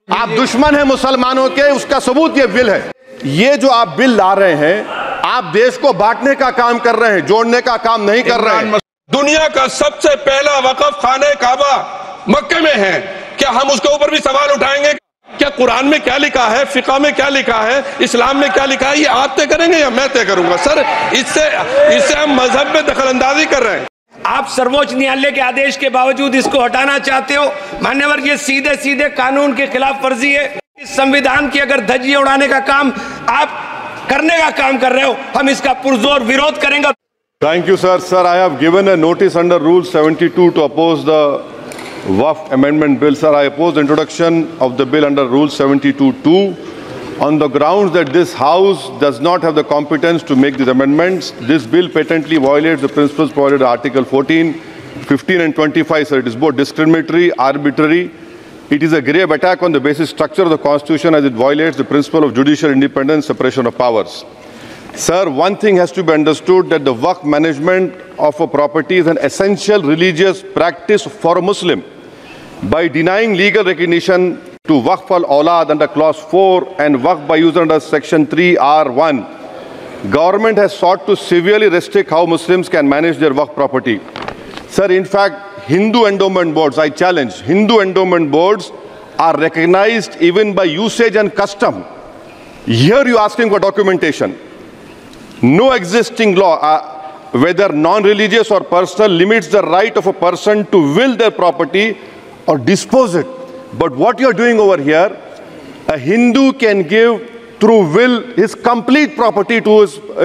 आप दुश्मन हैं मुसलमानों के, उसका सबूत ये बिल है। ये जो आप बिल ला रहे हैं, आप देश को बांटने का काम कर रहे हैं, जोड़ने का काम नहीं कर रहे हैं। दुनिया का सबसे पहला वक़फ़ खाने काबा मक्के में है, क्या हम उसके ऊपर भी सवाल उठाएंगे? क्या कुरान में क्या लिखा है, फिक़ह में क्या लिखा है, इस्लाम में क्या लिखा है, ये आप तय करेंगे या मैं तय करूंगा? सर, इससे हम मजहब में दखलंदाजी कर रहे हैं। आप सर्वोच्च न्यायालय के आदेश के बावजूद इसको हटाना चाहते हो। मान्यवर, ये सीधे सीधे कानून के खिलाफ वर्जी है। इस संविधान की अगर धज्जियां उड़ाने का काम आप करने का काम कर रहे हो, हम इसका पुरजोर विरोध करेंगे। Thank you, sir. Sir, I have given a notice under Rule 72 to oppose the Waqf Amendment Bill. Sir, I oppose the introduction of the bill under Rule 72(2) on the grounds that this House does not have the competence to make these amendments. This bill patently violates the principles provided in Article 14, 15 and 25, sir. It is both discriminatory, arbitrary. It is a grave attack on the basic structure of the Constitution as it violates the principle of judicial independence, separation of powers. Sir, one thing has to be understood, that the Waqf management of a property is an essential religious practice for a Muslim. By denying legal recognition to Waqf al-Awlad under Clause 4 and Waqf by user under Section 3(r)(1), government has sought to severely restrict how Muslims can manage their Waqf property. Sir, in fact, Hindu endowment boards, I challenge, Hindu endowment boards are recognized even by usage and custom. Here you are asking for documentation. No existing law, whether non-religious or personal, limits the right of a person to will their property or dispose it. But what you are doing over here, a Hindu can give through will his complete property to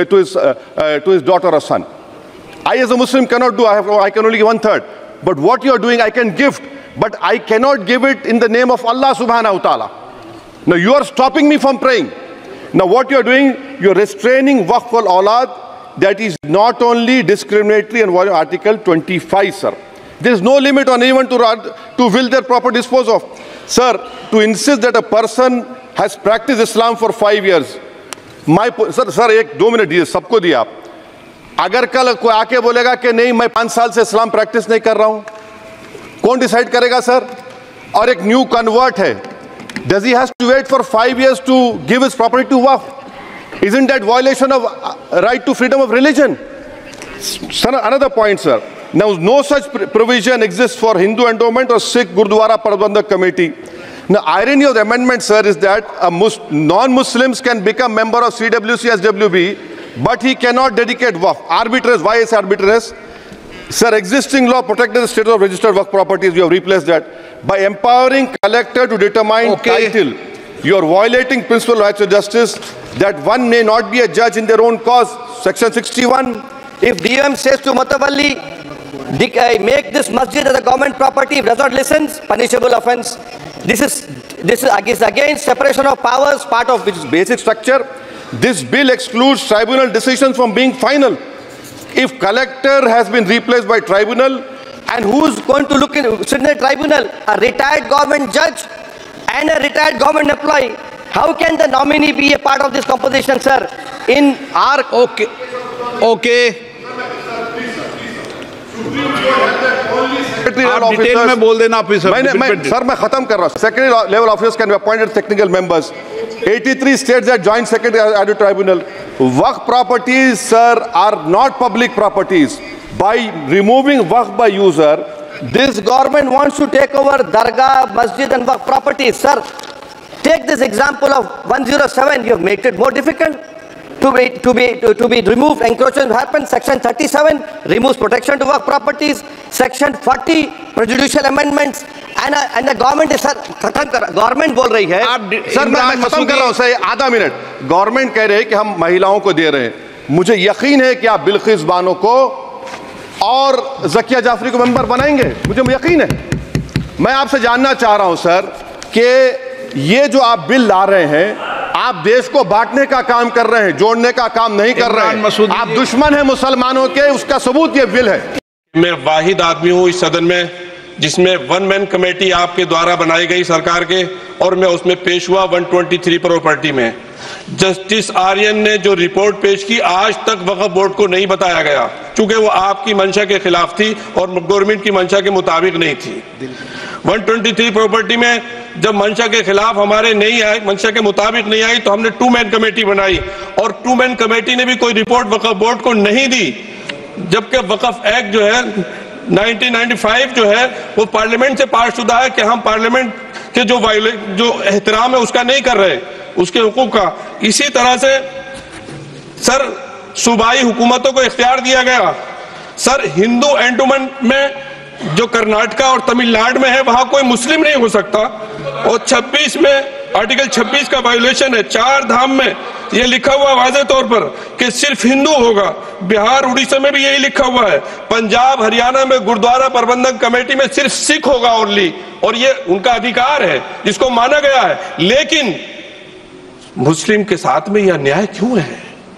his daughter or son. I as a Muslim cannot do, I can only give 1/3. But what you are doing, I can gift, but I cannot give it in the name of Allah subhanahu wa ta'ala. Now you are stopping me from praying. Now what you are doing, you are restraining Waqf al-Awlad. That is not only discriminatory and violating Article 25, sir. There is no limit on anyone to will their property dispose of. Sir, to insist that a person has practiced Islam for 5 years, sir, एक 2 minute दिए, सबको दिया आप। अगर कल कोई आके बोलेगा कि नहीं मैं 5 साल से इस्लाम प्रैक्टिस नहीं कर रहा हूं, कौन डिसाइड करेगा सर? और एक न्यू कन्वर्ट है, does he has to wait for 5 years to give his property to Waqf? Isn't that violation of right to freedom of religion? Sir, another point, sir. Now, no such provision exists for Hindu endowment or Sikh Gurdwara Prabandhak Committee. Now, irony of the amendment, sir, is that non-Muslims can become member of CWC, SWB, but he cannot dedicate Waqf. Arbitrariness. Why is arbitrariness? Sir, existing law protected the status of registered Waqf properties. You have replaced that. By empowering collector to determine title, you are violating principle of rights of justice, that one may not be a judge in their own cause. Section 61. If DM says to Mutawalli, make this masjid as a government property, if does not listen, punishable offence. This is against separation of powers, part of which is basic structure. This bill excludes tribunal decisions from being final. If collector has been replaced by tribunal, and who is going to sit in the tribunal? A retired government judge and a retired government employee. How can the nominee be a part of this composition, sir? In our okay आप detail में बोल देना officer. Sir मैं खत्म कर रहा हूं। Secondary level officers can be appointed technical members. 83 states that joint secretary added tribunal. Waqf properties, sir, are not public properties. By removing Waqf by user, this government wants to take over Dargah, Masjid and Waqf properties. Sir, take this example of 107. You have made it more difficult to be removed. Encroachment happens. Section 37 removes protection to Waqf properties. Section 40 prejudicial amendments. And the government is, sir, government बोल रही है। Sir मैं खत्म कर रहा हूं sir, आधा minute. Government कह रहे हैं कि हम महिलाओं को दे रहे हैं। मुझे यकीन है कि आप बिल्किस बानो को और ज़किया जाफरी को मेंबर बनाएंगे, मुझे यकीन है। मैं आपसे जानना चाह रहा हूं सर कि ये जो आप बिल ला रहे हैं, आप देश को बांटने का काम कर रहे हैं, जोड़ने का काम नहीं कर रहे हैं। आप दुश्मन हैं मुसलमानों के, उसका सबूत ये बिल है। मैं वाहिद आदमी हूं इस सदन में जिसमें 1 मैन कमेटी आपके द्वारा बनाई गई सरकार के, और मैं उसमें पेश हुआ 123 प्रॉपर्टी में। जस्टिस आर्यन ने जो रिपोर्ट पेश की, आज तक वक्फ बोर्ड को नहीं बताया गया, क्योंकि वो आपकी मंशा के खिलाफ थी और गवर्नमेंट की मंशा के मुताबिक नहीं थी। 123 प्रॉपर्टी में जब मंशा के खिलाफ हमारे नहीं आई, मंशा के मुताबिक नहीं आई, तो हमने 2 मैन कमेटी बनाई और 2 मैन कमेटी ने भी कोई रिपोर्ट वक्फ बोर्ड को नहीं दी, जबकि वक्फ एक्ट जो है 1995 जो है वो पार्लियामेंट से पास शुदा है कि हम पार्लियामेंट के जो एहतराम है उसका नहीं कर रहे, उसके हुकूक का। इसी तरह से सर सूबाई हुकूमतों को इख्तियार दिया गया। सर हिंदू एंडोमेंट में जो कर्नाटका और तमिलनाडु में है वहां कोई मुस्लिम नहीं हो सकता, और 26 में आर्टिकल 26 का वायोलेशन है। 4 धाम में ये लिखा हुआ वाज़े तौर पर कि सिर्फ हिंदू होगा। बिहार उड़ीसा में भी यही लिखा हुआ है। पंजाब हरियाणा में गुरुद्वारा प्रबंधक कमेटी में सिर्फ सिख होगा ओनली, और ये उनका अधिकार है जिसको माना गया है। लेकिन मुस्लिम के साथ में यह अन्याय क्यों है?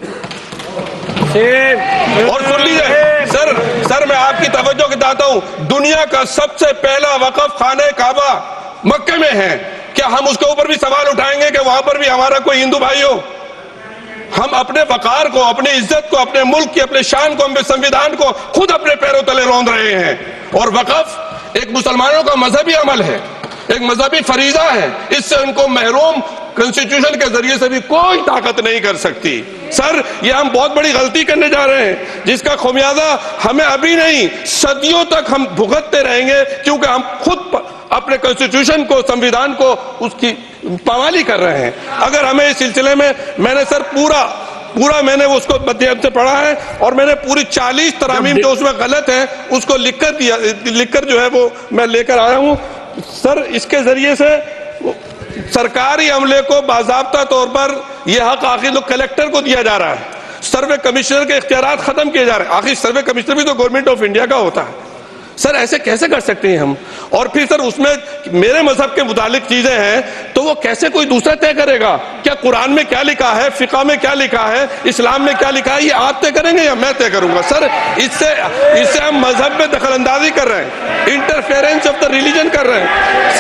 और सुन लीजिए सर मैं आपकी तवज्जो के चाहता हूं, दुनिया का सबसे पहला वक्फ खाने काबा मक्के में है। क्या हम उसके ऊपर भी सवाल उठाएंगे कि वहां पर भी हमारा कोई हिंदू भाई हो? हम अपने वकार को, अपनी इज्जत को, अपने मुल्क की, अपने शान को, अपने संविधान को खुद अपने पैरों तले रौंद रहे हैं। और वक्फ एक मुसलमानों का मजहबी अमल है, एक मजहबी फरीजा है। इससे उनको महरूम कॉन्स्टिट्यूशन के जरिए से भी कोई ताकत नहीं कर सकती। सर ये हम बहुत बड़ी गलती करने जा रहे हैं, जिसका खुमियाजा हमें अभी नहीं सदियों तक हम भुगतते रहेंगे, क्योंकि हम खुद अपने कॉन्स्टिट्यूशन को, संविधान को, उसकी पामाली कर रहे हैं। अगर हमें इस सिलसिले में, मैंने सर पूरा मैंने उसको मध्यम से पढ़ा है और मैंने पूरी 40 तरामीम जो उसमें गलत है उसको लिखकर जो है वो मैं लेकर आया हूं। सर इसके जरिए से सरकारी अमले को बाज़ाब्ता तौर पर यह हक आखिर कलेक्टर को दिया जा रहा है, सर्वे कमिश्नर के इख्तियारात खत्म किए जा रहे हैं। आखिर सर्वे कमिश्नर भी तो गवर्नमेंट ऑफ इंडिया का होता है। सर ऐसे कैसे कर सकते हैं हम? और फिर सर उसमें मेरे मजहब के मुतालिक चीजें हैं तो वो कैसे कोई दूसरा तय करेगा? क्या कुरान में क्या लिखा है, फिक़ा में क्या लिखा है, इस्लाम में क्या लिखा है, ये आप तय करेंगे या मैं तय करूंगा? सर इससे हम मजहब में दखलंदाजी कर रहे हैं, इंटरफेरेंस ऑफ द रिलीजन कर रहे हैं।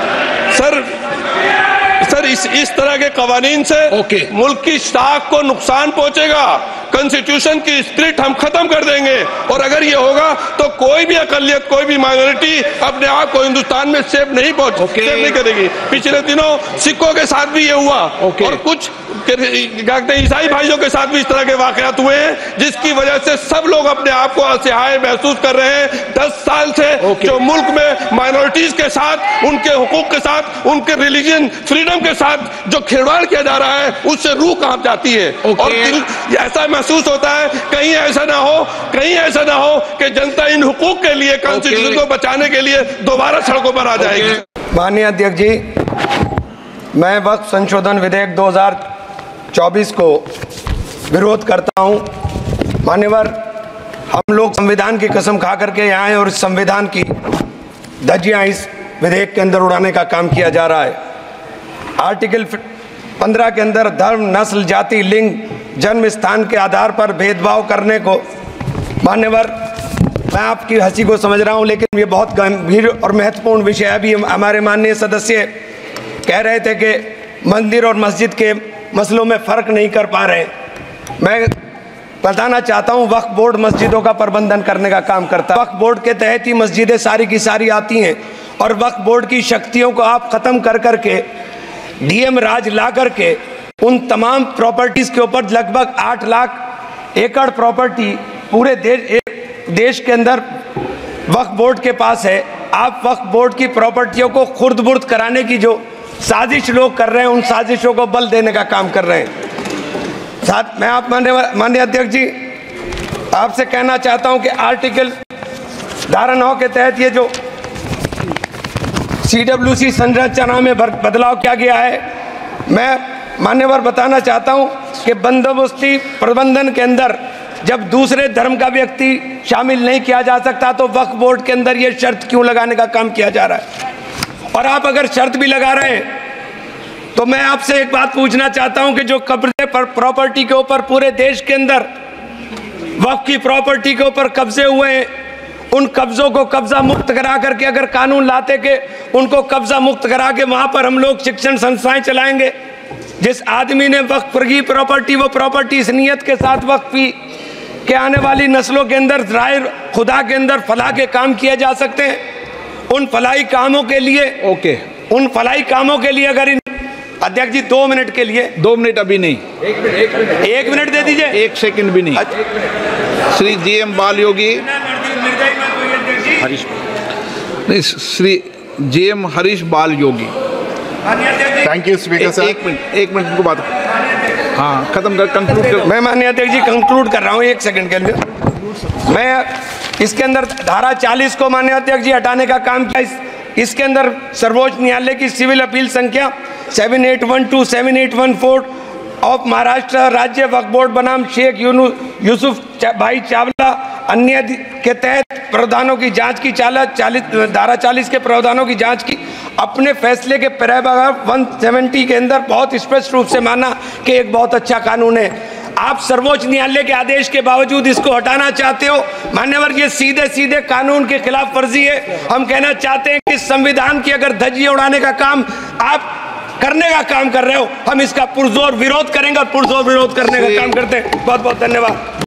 सर इस तरह के कवानीन से मुल्क की शाख को नुकसान पहुंचेगा। कॉन्स्टिट्यूशन की स्पिरिट हम खत्म कर देंगे, और अगर ये होगा तो कोई भी अकलियत, कोई भी माइनॉरिटी अपने आप को हिंदुस्तान में सेफ नहीं करेगी। पिछले दिनों सिखों के साथ भी ये हुआ, और कुछ ईसाई भाइयों के साथ भी इस तरह के वाकयात हुए हैं, जिसकी वजह से सब लोग अपने आप को असहाय महसूस कर रहे हैं। 10 साल से जो मुल्क में माइनॉरिटीज के साथ, उनके हुकूक के साथ, उनके रिलीजन फ्रीडम के साथ जो खिलवाड़ किया जा रहा है, उससे रूह कांप जाती है। और ऐसा महसूस होता है कहीं ऐसा ना हो कि जनता इन हुकूक के लिए, कॉन्स्टिट्यूशन को बचाने के लिए दोबारा सड़कों पर आ जाएगी। माननीय अध्यक्ष जी, मैं वक्फ संशोधन विधेयक 2024 को विरोध करता हूं। मान्यवर, हम लोग संविधान की कसम खा करके यहाँ आए और इस संविधान की धज्जियां इस विधेयक के अंदर उड़ाने का काम किया जा रहा है। आर्टिकल 15 के अंदर धर्म, नस्ल, जाति, लिंग, जन्म स्थान के आधार पर भेदभाव करने को, मान्यवर मैं आपकी हंसी को समझ रहा हूं, लेकिन ये बहुत गंभीर और महत्वपूर्ण विषय है। अभी हमारे माननीय सदस्य कह रहे थे कि मंदिर और मस्जिद के मसलों में फ़र्क नहीं कर पा रहे। मैं बताना चाहता हूं, वक्फ बोर्ड मस्जिदों का प्रबंधन करने का काम करता है। वक्फ बोर्ड के तहत ही मस्जिदें सारी की सारी आती हैं, और वक्फ बोर्ड की शक्तियों को आप ख़त्म कर करके डीएम राज ला करके उन तमाम प्रॉपर्टीज़ के ऊपर लगभग 8 लाख एकड़ प्रॉपर्टी पूरे देश के अंदर वक्फ बोर्ड के पास है। आप वक्फ बोर्ड की प्रॉपर्टियों को खुर्द-बुर्द कराने की जो साजिश लोग कर रहे हैं, उन साजिशों को बल देने का काम कर रहे हैं। साथ मैं आप माननीय अध्यक्ष जी आपसे कहना चाहता हूं कि आर्टिकल धारा 9 के तहत ये जो CWC संरचना में बदलाव किया गया है, मैं मान्यवर बताना चाहता हूं कि बंदोबस्ती प्रबंधन के अंदर जब दूसरे धर्म का व्यक्ति शामिल नहीं किया जा सकता, तो वक्फ बोर्ड के अंदर ये शर्त क्यों लगाने का काम किया जा रहा है? और आप अगर शर्त भी लगा रहे हैं तो मैं आपसे एक बात पूछना चाहता हूं कि जो कब्जे पर प्रॉपर्टी के ऊपर पूरे देश के अंदर वक्फ की प्रॉपर्टी के ऊपर कब्जे हुए हैं उन कब्जों को कब्जा मुक्त करा करके अगर कानून लाते के उनको कब्जा मुक्त करा के वहां पर हम लोग शिक्षण संस्थाएं चलाएंगे। जिस आदमी ने वक्फ की प्रॉपर्टी, वो प्रॉपर्टी इस नियत के साथ वक्फ की कि आने वाली नस्लों के अंदर राय खुदा के अंदर फलाह के काम किए जा सकते हैं। उन फलाही कामों के लिए उन फलाही कामों के लिए अगर अध्यक्ष जी 2 मिनट के लिए 2 मिनट अभी नहीं, 1 मिनट दे दीजिए, 1 सेकंड भी नहीं। श्री जीएम बाल योगी, नहीं, Shri GM Harish Balayogi. Thank you speaker sir. 1 minute को बात, हाँ खत्म कर, कंक्लूड कर। मैं माननीय अध्यक्ष जी कंक्लूड कर रहा हूँ 1 सेकंड के लिए। मैं इसके अंदर धारा 40 को माननीय अध्यक्ष जी हटाने का काम किया। इसके अंदर सर्वोच्च न्यायालय की सिविल अपील संख्या 7812 7814 ऑफ महाराष्ट्र राज्य वक्फ बोर्ड बनाम शेख यूसुफ भाई चावला अन्य के तहत प्रावधानों की जांच की धारा 40 के प्रावधानों की जांच की। अपने फैसले के पैराग्राफ 170 के अंदर बहुत स्पष्ट रूप से माना कि एक बहुत अच्छा कानून है। आप सर्वोच्च न्यायालय के आदेश के बावजूद इसको हटाना चाहते हो मान्यवर, ये सीधे सीधे कानून के खिलाफ वर्जी है। हम कहना चाहते हैं कि संविधान की अगर धज्जियां उड़ाने का काम आप करने का काम कर रहे हो, हम इसका पुरजोर विरोध करेंगे और पुरजोर विरोध करने का काम करते हैं। बहुत बहुत धन्यवाद।